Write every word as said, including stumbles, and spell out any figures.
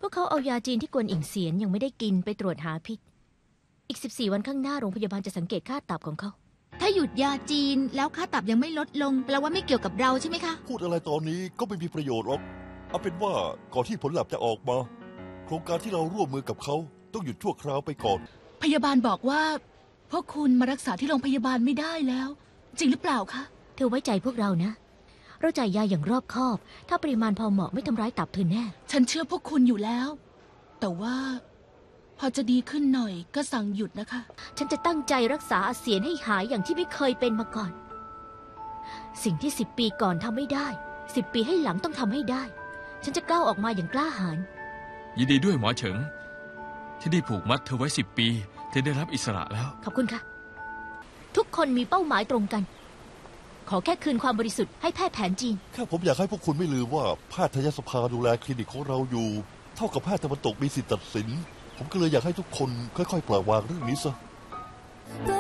วกเขาเอายาจีนที่กวนอิงเสียนยังไม่ได้กินไปตรวจหาพิษอีกสิบสี่วันข้างหน้าโรงพยาบาลจะสังเกตค่าตับของเขาถ้าหยุดยาจีนแล้วค่าตับยังไม่ลดลงแปลว่าไม่เกี่ยวกับเราใช่ไหมคะพูดอะไรตอนนี้ก็ไม่มีประโยชน์หรอกเอาเป็นว่าก่อนที่ผลลัพธ์จะออกมาโครงการที่เราร่วมมือกับเขาต้องหยุดชั่วคราวไปก่อนพยาบาลบอกว่าพวกคุณมารักษาที่โรงพยาบาลไม่ได้แล้วจริงหรือเปล่าคะเธอไว้ใจพวกเรานะเราจ่ายยาอย่างรอบคอบถ้าปริมาณพอเหมาะไม่ทำร้ายตับเธอแน่ฉันเชื่อพวกคุณอยู่แล้วแต่ว่าพอจะดีขึ้นหน่อยก็สั่งหยุดนะคะฉันจะตั้งใจรักษาอาเซียนให้หายอย่างที่ไม่เคยเป็นมาก่อนสิ่งที่สิบปีก่อนทำไม่ได้สิบปีให้หลังต้องทำให้ได้ฉันจะก้าวออกมาอย่างกล้าหาญยินดีด้วยหมอเฉิงที่ได้ผูกมัดเธอไว้สิบปีเธอได้รับอิสระแล้วขอบคุณค่ะทุกคนมีเป้าหมายตรงกันขอแค่คืนความบริสุทธิ์ให้แพทย์แผนจีนแค่ผมอยากให้พวกคุณไม่ลืมว่าแพทยสภาดูแลคลินิกของเราอยู่เท่ากับแพทย์ตะวันตกมีสิทธิตัดสินผมก็เลยอยากให้ทุกคนค่อยๆปล่อยวางเรื่องนี้ซะ